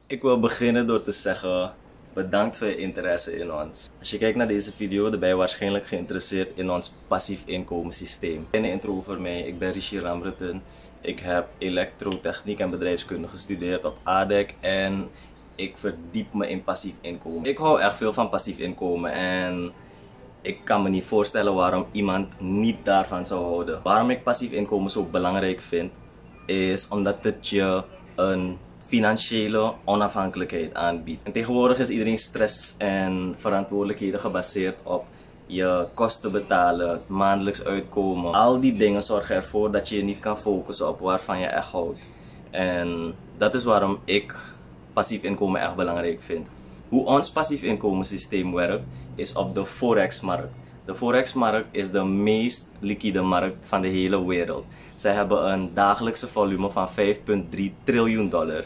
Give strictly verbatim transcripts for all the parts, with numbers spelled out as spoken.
Ik wil beginnen door te zeggen, bedankt voor je interesse in ons. Als je kijkt naar deze video, dan ben je waarschijnlijk geïnteresseerd in ons passief inkomenssysteem. Een intro over mij, ik ben Rishi Ramratan. Ik heb elektrotechniek en bedrijfskunde gestudeerd op A D E C en ik verdiep me in passief inkomen. Ik hou echt veel van passief inkomen en ik kan me niet voorstellen waarom iemand niet daarvan zou houden. Waarom ik passief inkomen zo belangrijk vind, is omdat het je een financiële onafhankelijkheid aanbiedt. En tegenwoordig is iedereen stress en verantwoordelijkheden gebaseerd op je kosten betalen, het maandelijks uitkomen. Al die dingen zorgen ervoor dat je je niet kan focussen op waarvan je echt houdt. En dat is waarom ik passief inkomen echt belangrijk vind. Hoe ons passief inkomenssysteem werkt, is op de Forex-markt. De Forex-markt is de meest liquide markt van de hele wereld. Zij hebben een dagelijkse volume van vijf komma drie triljoen dollar.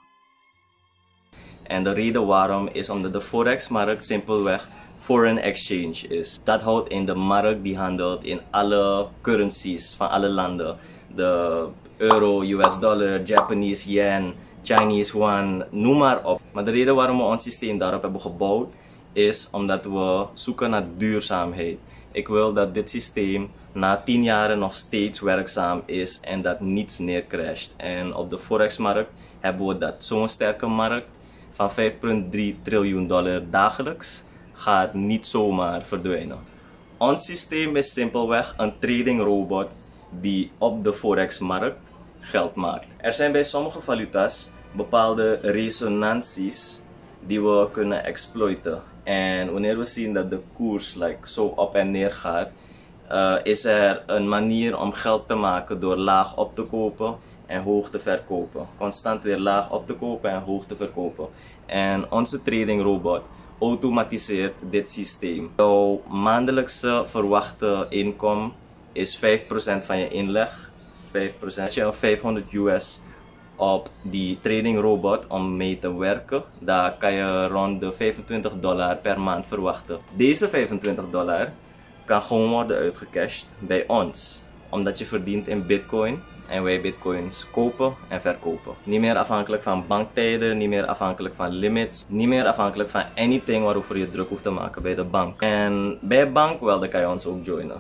En de reden waarom is omdat de Forex-markt simpelweg foreign exchange is. Dat houdt in de markt die handelt in alle currencies van alle landen. De euro, U S dollar, Japanese yen, Chinese yuan, noem maar op. Maar de reden waarom we ons systeem daarop hebben gebouwd, is omdat we zoeken naar duurzaamheid. Ik wil dat dit systeem na tien jaar nog steeds werkzaam is en dat niets neercrasht. En op de Forex-markt hebben we dat. Zo'n sterke markt van vijf komma drie triljoen dollar dagelijks gaat niet zomaar verdwijnen. Ons systeem is simpelweg een trading robot die op de Forex-markt geld maakt. Er zijn bij sommige valuta's bepaalde resonanties die we kunnen exploiten. En wanneer we zien dat de koers like, zo op en neer gaat, uh, is er een manier om geld te maken door laag op te kopen en hoog te verkopen. Constant weer laag op te kopen en hoog te verkopen. En onze trading robot automatiseert dit systeem. Jouw maandelijkse verwachte inkomen is vijf procent van je inleg. vijf procent. Als je een vijfhonderd U S op die trading robot om mee te werken, dan kan je rond de vijfentwintig dollar per maand verwachten. Deze vijfentwintig dollar kan gewoon worden uitgecashed bij ons, omdat je verdient in bitcoin en wij bitcoins kopen en verkopen. Niet meer afhankelijk van banktijden, niet meer afhankelijk van limits, niet meer afhankelijk van anything waarover je druk hoeft te maken bij de bank. En bij de bank, wel, dan kan je ons ook joinen.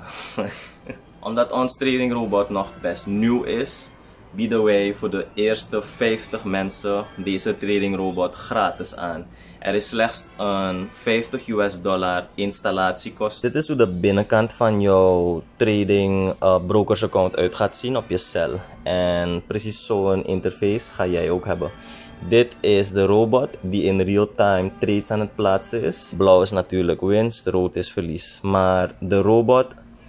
Omdat ons trading robot nog best nieuw is, bieden wij voor de eerste vijftig mensen deze trading robot gratis aan. Er is slechts een vijftig U S dollar installatiekost. Dit is hoe de binnenkant van jouw trading uh, brokers account uit gaat zien op je cel. En precies zo'n interface ga jij ook hebben. Dit is de robot die in real time trades aan het plaatsen is. Blauw is natuurlijk winst, rood is verlies. Maar de robot,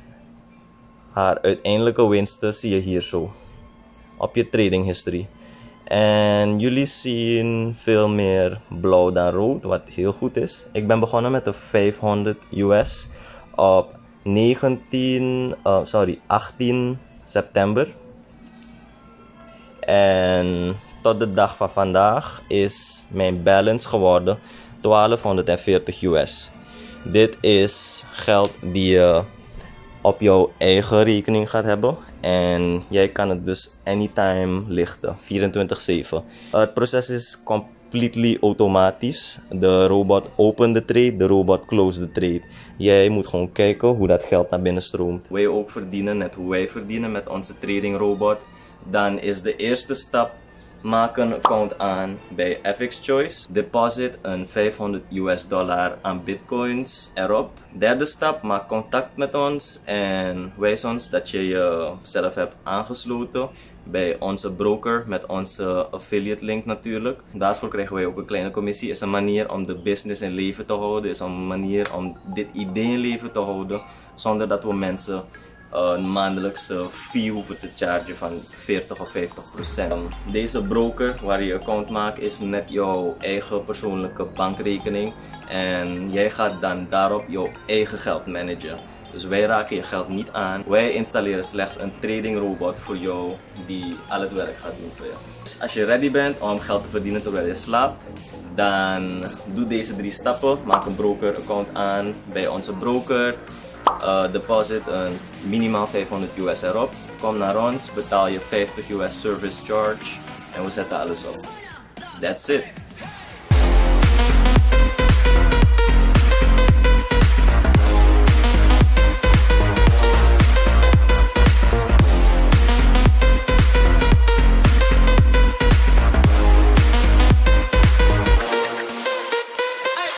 haar uiteindelijke winsten zie je hier zo op je trading history. En jullie zien veel meer blauw dan rood, wat heel goed is. Ik ben begonnen met de vijfhonderd U S op negentien, uh, sorry, achttien september. En tot de dag van vandaag is mijn balance geworden twaalfhonderdveertig U S. Dit is geld die je op jouw eigen rekening gaat hebben. En jij kan het dus anytime lichten, vierentwintig zeven. Het proces is completely automatisch. De robot opent de trade, de robot close de trade. Jij moet gewoon kijken hoe dat geld naar binnen stroomt. Wij ook verdienen, net hoe wij verdienen met onze trading robot. Dan is de eerste stap, maak een account aan bij F X Choice. Deposit een vijfhonderd U S dollar aan bitcoins erop. Derde stap, maak contact met ons en wijs ons dat je jezelf hebt aangesloten bij onze broker met onze affiliate link natuurlijk. Daarvoor krijgen wij ook een kleine commissie. Is een manier om de business in leven te houden. Is een manier om dit idee in leven te houden zonder dat we mensen een maandelijkse fee hoeven te chargen van veertig of vijftig procent. Deze broker waar je account maakt is net jouw eigen persoonlijke bankrekening en jij gaat dan daarop jouw eigen geld managen. Dus wij raken je geld niet aan. Wij installeren slechts een trading robot voor jou die al het werk gaat doen voor jou. Dus als je ready bent om geld te verdienen terwijl je slaapt, dan doe deze drie stappen. Maak een broker account aan bij onze broker. Uh, deposit een minimaal vijfhonderd U S erop. Kom naar ons, betaal je vijftig U S service charge en we zetten alles op. That's it.